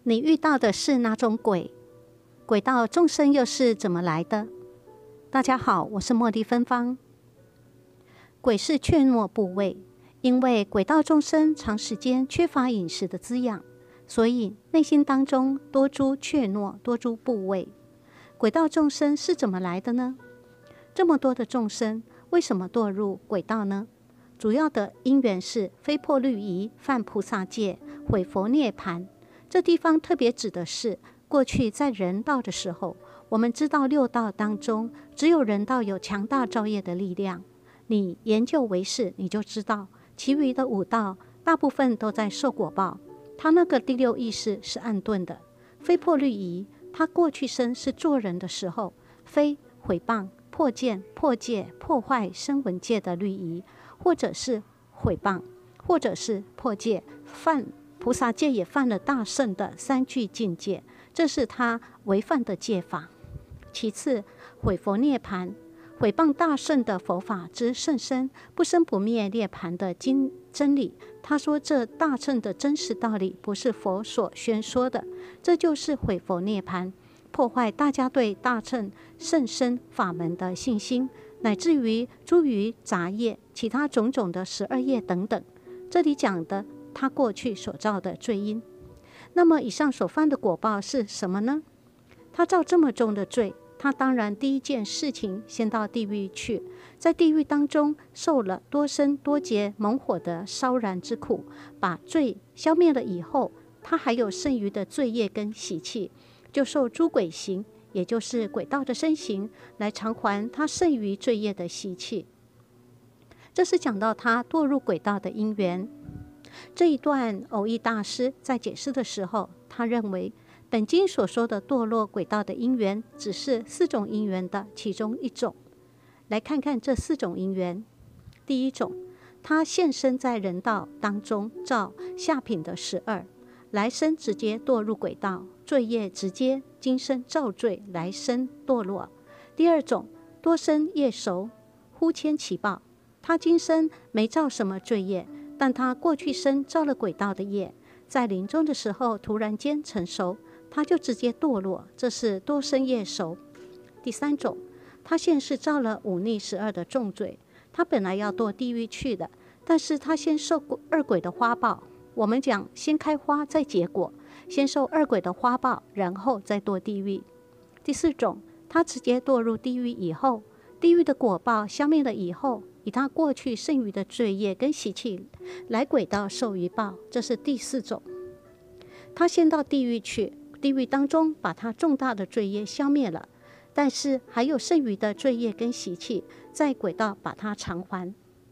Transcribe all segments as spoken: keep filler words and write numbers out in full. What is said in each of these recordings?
你遇到的是哪种鬼？鬼道众生又是怎么来的？大家好，我是茉莉芬芳。鬼是怯懦部位，因为鬼道众生长时间缺乏饮食的滋养，所以内心当中多诸怯懦，多诸部位。鬼道众生是怎么来的呢？这么多的众生，为什么堕入鬼道呢？主要的因缘是非破律仪，犯菩萨戒，毁佛涅槃。这地方特别指的是过去在人道的时候，我们知道六道当中只有人道有强大造业的力量。你研究唯识，你就知道其余的五道大部分都在受果报。他那个第六意识是暗钝的，非破律仪，他过去生是做人的时候，非毁谤、破见、破戒、破坏声闻界的律仪，或者是毁谤，或者是破戒，犯菩萨戒也犯了大圣的三具境界，这是他违犯的戒法。其次，毁佛涅槃，毁谤大圣的佛法之甚深不生不灭涅槃的经真理。他说这大乘的真实道理不是佛所宣说的，这就是毁佛涅槃，破坏大家对大乘甚深法门的信心，乃至于诸于杂业、其他种种的十二业等等。这里讲的他过去所造的罪因。那么以上所犯的果报是什么呢？他造这么重的罪，他当然第一件事情先到地狱去，在地狱当中受了多生多劫猛火的烧燃之苦，把罪消灭了以后，他还有剩余的罪业跟习气，就受诸鬼形，也就是鬼道的身形，来偿还他剩余罪业的习气。这是讲到他堕入鬼道的因缘。这一段偶益大师在解释的时候，他认为本经所说的堕落鬼道的因缘只是四种因缘的其中一种。来看看这四种因缘。第一种，他现身在人道当中造下品的十二，来生直接堕入鬼道，罪业直接今生造罪，来生堕落。第二种，多生业熟，忽牵其报，他今生没造什么罪业，但他过去生造了鬼道的业，在临终的时候突然间成熟，他就直接堕落，这是多生业熟。第三种，他现世造了忤逆十二的重罪，他本来要堕地狱去的，但是他先受二鬼的花报。我们讲先开花再结果，先受二鬼的花报，然后再堕地狱。第四种，他直接堕入地狱以后，地狱的果报消灭了以后，以他过去剩余的罪业跟习气来鬼道受余报，这是第四种。他先到地狱去，地狱当中把他重大的罪业消灭了，但是还有剩余的罪业跟习气，在鬼道把它偿还。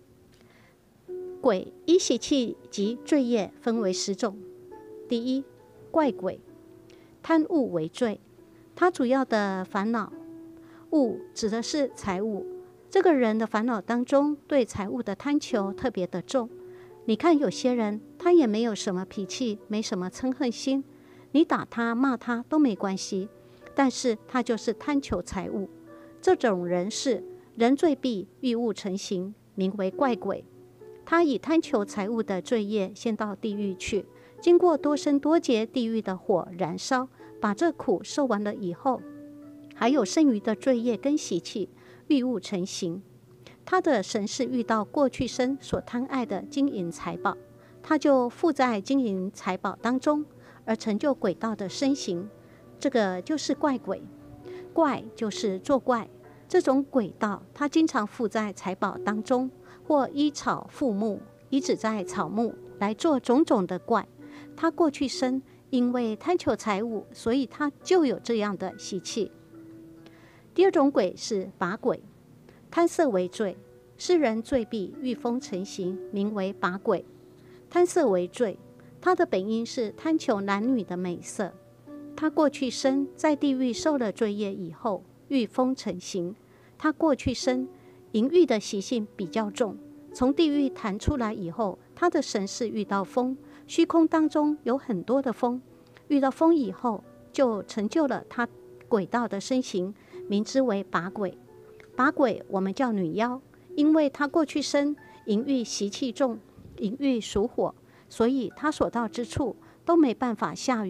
鬼依习气及罪业分为十种。第一，怪鬼，贪物为罪，他主要的烦恼，物指的是财物，这个人的烦恼当中对财物的贪求特别的重。你看有些人他也没有什么脾气，没什么嗔恨心，你打他骂他都没关系，但是他就是贪求财物。这种人是人罪毕，欲物成形，名为怪鬼。他以贪求财物的罪业先到地狱去，经过多生多劫地狱的火燃烧，把这苦受完了以后，还有剩余的罪业跟习气，欲物成形。他的神识遇到过去生所贪爱的金银财宝，他就附在金银财宝当中，而成就鬼道的身形，这个就是怪鬼。怪就是作怪，这种鬼道他经常附在财宝当中，或依草附木，依止在草木来做种种的怪。他过去生因为贪求财物，所以他就有这样的习气。第二种鬼是拔鬼，贪色为罪，世人罪毕，欲风成形，名为拔鬼。贪色为罪，他的本因是贪求男女的美色，他过去生在地狱受了罪业以后，欲风成形，他过去生淫欲的习性比较重，从地狱弹出来以后，他的神识遇到风，虚空当中有很多的风，遇到风以后就成就了他鬼道的身形，名之为拔鬼。拔鬼我们叫女妖，因为他过去生淫欲习气重，淫欲属火，所以他所到之处都没办法下雨，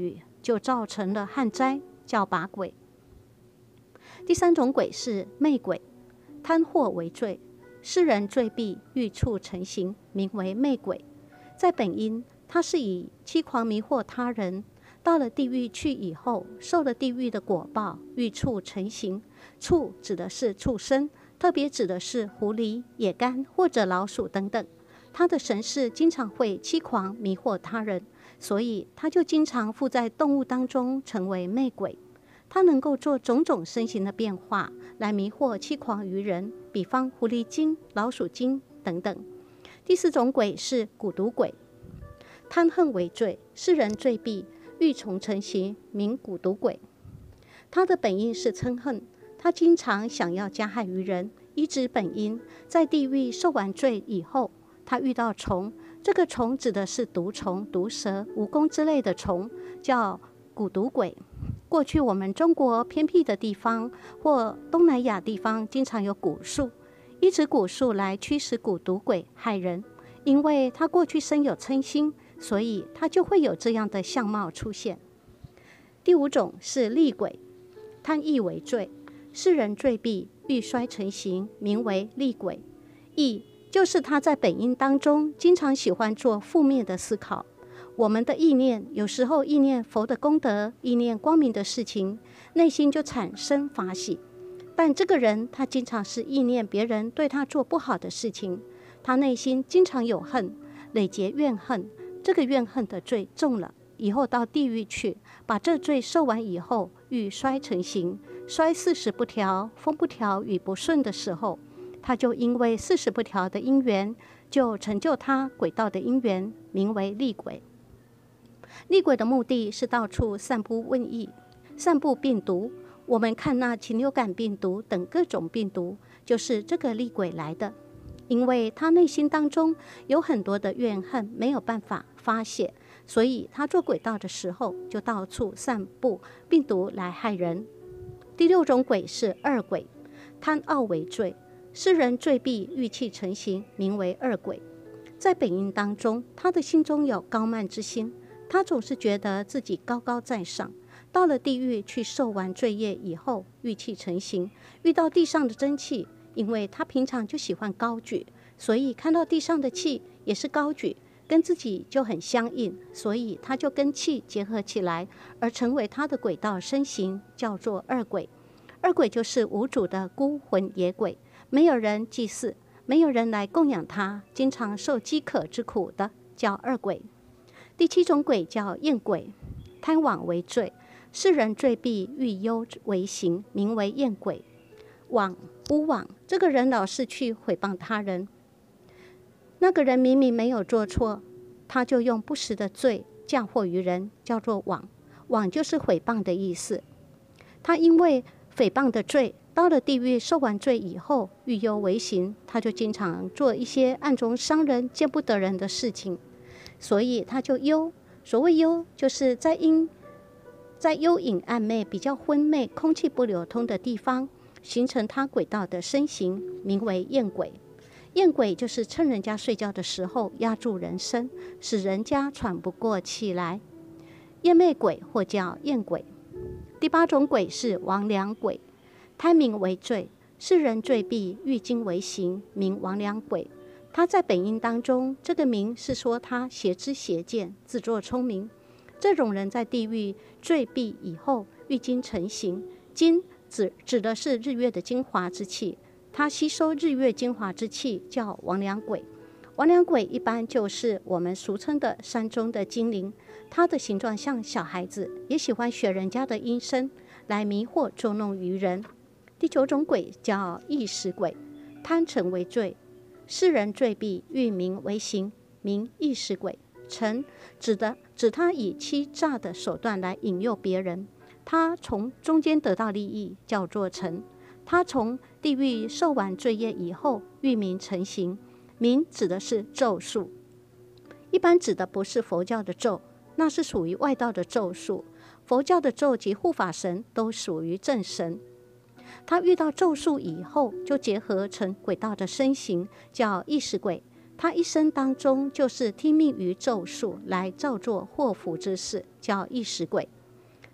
就造成了旱灾，叫把鬼。第三种鬼是魅鬼，贪惑为罪，世人罪必欲触成形，名为魅鬼。在本因，它是以欺狂迷惑他人，到了地狱去以后，受了地狱的果报，欲触成形。触指的是畜生，特别指的是狐狸、野干或者老鼠等等。他的神识经常会欺狂迷惑他人，所以他就经常附在动物当中，成为魅鬼。他能够做种种身形的变化，来迷惑欺狂于人，比方狐狸精、老鼠精等等。第四种鬼是蛊毒鬼，贪恨为罪，世人罪必欲从成形，名蛊毒鬼。他的本因是嗔恨，他经常想要加害于人，依止本因，在地狱受完罪以后，他遇到虫，这个虫指的是毒虫、毒蛇、蜈蚣之类的虫，叫蛊毒鬼。过去我们中国偏僻的地方或东南亚地方经常有蛊树，依止蛊树来驱使蛊毒鬼害人。因为他过去生有嗔心，所以他就会有这样的相貌出现。第五种是厉鬼，贪意为罪，世人罪必欲衰成形，名为厉鬼。意就是他在本因当中经常喜欢做负面的思考。我们的意念有时候意念佛的功德，意念光明的事情，内心就产生法喜。但这个人他经常是意念别人对他做不好的事情，他内心经常有恨，累结怨恨，这个怨恨的罪重了，以后到地狱去，把这罪受完以后，欲衰成形，衰四十不调，风不调，雨不顺的时候，他就因为四十不调的因缘，就成就他鬼道的因缘，名为厉鬼。厉鬼的目的是到处散布瘟疫，散布病毒。我们看那禽流感病毒等各种病毒，就是这个厉鬼来的。因为他内心当中有很多的怨恨，没有办法发泄，所以他做鬼道的时候，就到处散布病毒来害人。第六种鬼是恶鬼，贪傲为罪，世人罪必欲气成形，名为恶鬼。在本因当中，他的心中有高慢之心，他总是觉得自己高高在上，到了地狱去受完罪业以后，欲气成形，遇到地上的真气，因为他平常就喜欢高举，所以看到地上的气也是高举，跟自己就很相应，所以他就跟气结合起来，而成为他的鬼道身形，叫做恶鬼。恶鬼就是无主的孤魂野鬼，没有人祭祀，没有人来供养他，经常受饥渴之苦的，叫恶鬼。第七种鬼叫厌鬼，贪妄为罪，世人罪必欲忧为行，名为厌鬼。妄诬妄，这个人老是去毁谤他人，那个人明明没有做错，他就用不实的罪嫁祸于人，叫做妄。妄就是毁谤的意思。他因为诽谤的罪，到了地狱受完罪以后，欲忧为行，他就经常做一些暗中伤人、见不得人的事情，所以他就忧。所谓忧，就是在阴在幽隐暗昧、比较昏昧、空气不流通的地方，形成他鬼道的身形，名为厌鬼。厌鬼就是趁人家睡觉的时候压住人身，使人家喘不过气来。厌魅鬼或叫厌鬼。第八种鬼是魍魉鬼，贪名为罪，世人罪必欲精为行，名魍魉鬼。他在本因当中，这个名是说他邪知邪见，自作聪明。这种人在地狱罪必以后，欲精成形。精指指的是日月的精华之气，他吸收日月精华之气，叫魍魉鬼。魍魉鬼一般就是我们俗称的山中的精灵，它的形状像小孩子，也喜欢学人家的音声，来迷惑捉弄于人。第九种鬼叫异食鬼，贪嗔为罪，世人罪必欲名为行，名异食鬼。嗔指的指他以欺诈的手段来引诱别人，他从中间得到利益，叫做嗔。他从地狱受完罪业以后，欲名成形。名指的是咒术，一般指的不是佛教的咒，那是属于外道的咒术。佛教的咒及护法神都属于正神。他遇到咒术以后，就结合成鬼道的身形，叫异食鬼。他一生当中就是听命于咒术，来造作祸福之事，叫异食鬼。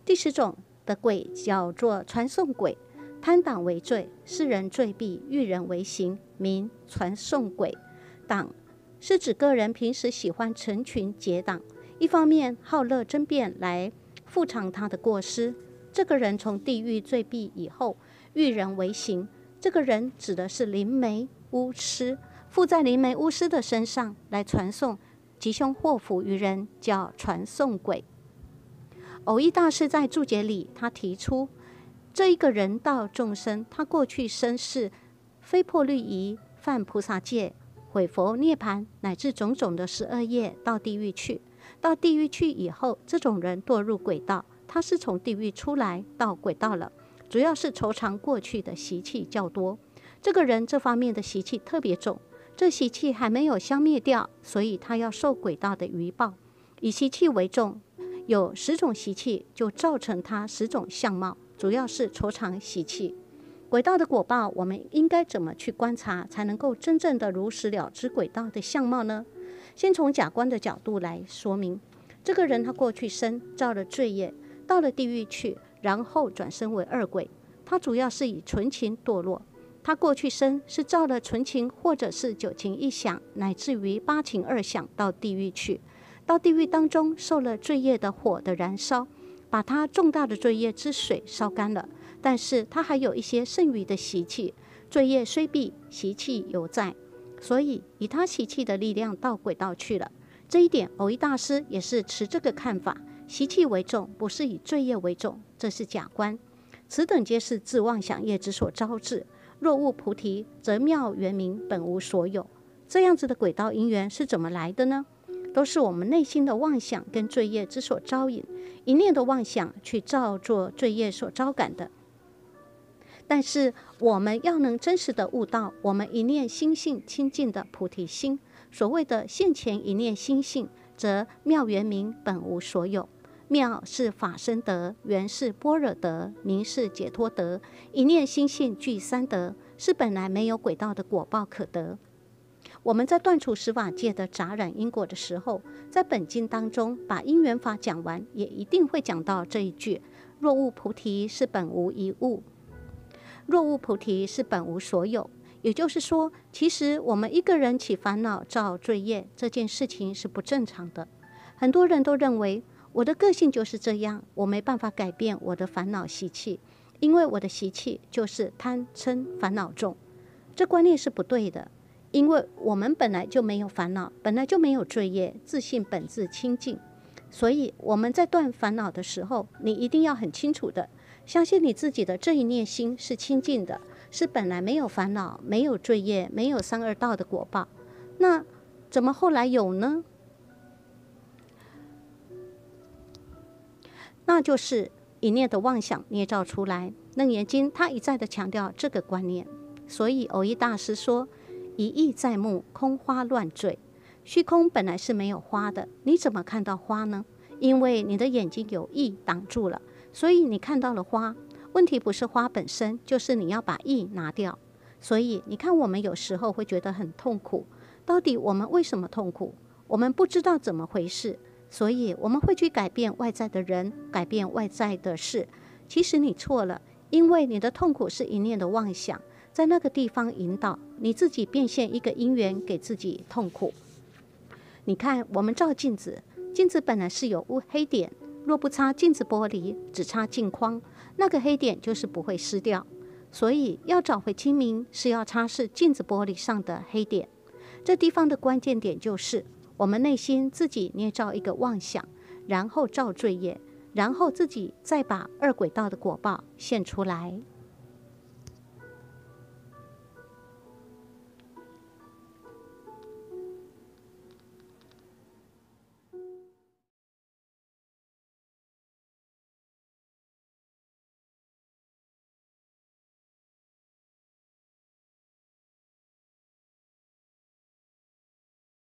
第十种的鬼叫做传送鬼，贪党为罪，世人罪避，遇人为刑，名传送鬼。党是指个人平时喜欢成群结党，一方面好乐争辩来复偿他的过失。这个人从地狱罪避以后，遇人为刑。这个人指的是灵媒巫师，附在灵媒巫师的身上来传送吉凶祸福于人，叫传送鬼。藕益大师在注解里，他提出这一个人道众生，他过去生是非破律仪，犯菩萨戒，毁佛涅槃，乃至种种的十恶业，到地狱去。到地狱去以后，这种人堕入鬼道，他是从地狱出来到鬼道了，主要是酬偿过去的习气较多。这个人这方面的习气特别重，这习气还没有消灭掉，所以他要受鬼道的余报。以习气为重，有十种习气，就造成他十种相貌，主要是酬偿习气。鬼道的果报，我们应该怎么去观察，才能够真正的如实了知鬼道的相貌呢？先从假观的角度来说明，这个人他过去生造了罪业，到了地狱去，然后转生为恶鬼。他主要是以纯情堕落，他过去生是造了纯情或者是九情一想，乃至于八情二想到地狱去。到地狱当中受了罪业的火的燃烧，把他重大的罪业之水烧干了，但是他还有一些剩余的习气，罪业虽毕，习气犹在，所以以他习气的力量到鬼道去了。这一点藕益大师也是持这个看法，习气为重，不是以罪业为重，这是假观。此等皆是自妄想业之所招致，若悟菩提，则妙圆明，本无所有。这样子的鬼道因缘是怎么来的呢？都是我们内心的妄想跟罪业之所招引，一念的妄想去造作罪业所招感的。但是我们要能真实的悟到我们一念心性清净的菩提心，所谓的现前一念心性，则妙圆明，本无所有。妙是法身德，圆是般若德，明是解脱德，一念心性具三德，是本来没有鬼道的果报可得。我们在断除十法界的杂染因果的时候，在本经当中把因缘法讲完，也一定会讲到这一句：若悟菩提，是本无一物；若悟菩提，是本无所有。也就是说，其实我们一个人起烦恼造罪业这件事情是不正常的。很多人都认为我的个性就是这样，我没办法改变我的烦恼习气，因为我的习气就是贪嗔烦恼重。这观念是不对的。因为我们本来就没有烦恼，本来就没有罪业，自性本自清净，所以我们在断烦恼的时候，你一定要很清楚的相信你自己的这一念心是清净的，是本来没有烦恼，没有罪业，没有三恶道的果报。那怎么后来有呢？那就是一念的妄想捏造出来。楞严经他一再的强调这个观念，所以藕益大师说，一意在目，空花乱坠。虚空本来是没有花的，你怎么看到花呢？因为你的眼睛有意挡住了，所以你看到了花。问题不是花本身，就是你要把意拿掉。所以你看，我们有时候会觉得很痛苦，到底我们为什么痛苦？我们不知道怎么回事，所以我们会去改变外在的人，改变外在的事。其实你错了，因为你的痛苦是一念的妄想，在那个地方引导你自己变现一个因缘给自己痛苦。你看，我们照镜子，镜子本来是有黑点，若不擦镜子玻璃，只擦镜框，那个黑点就是不会失掉。所以要找回清明，是要擦拭镜子玻璃上的黑点。这地方的关键点就是我们内心自己捏造一个妄想，然后造罪业，然后自己再把二轨道的果报现出来。